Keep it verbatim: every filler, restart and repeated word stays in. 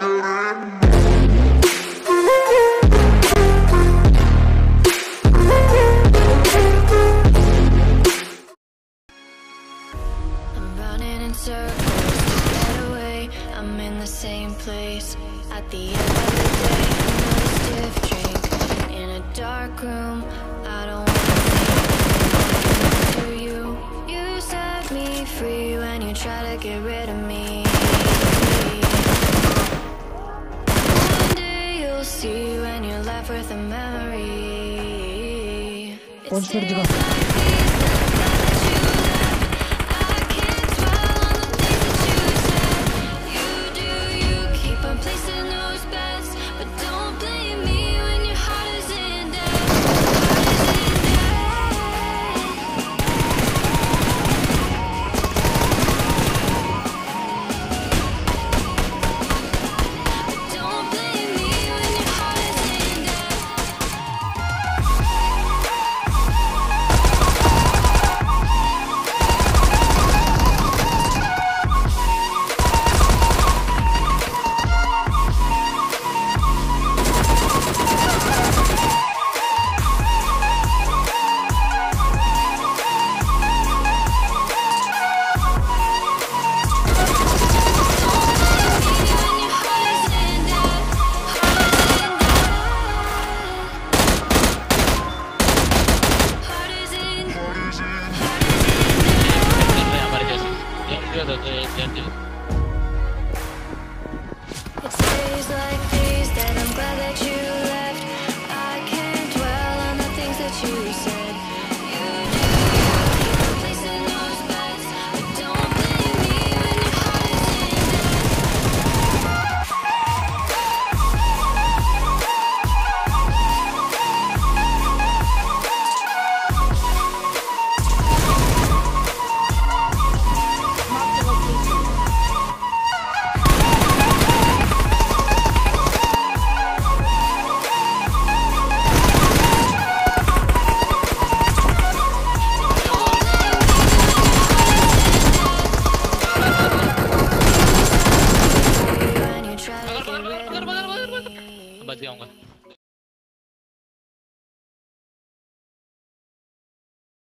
running in circles to get away. I'm in the same place at the end of the day. Another stiff drink in a dark room. I don't wanna see you. You set me free when you try to get rid of me. One day you'll see when you're left with a memory. It stays like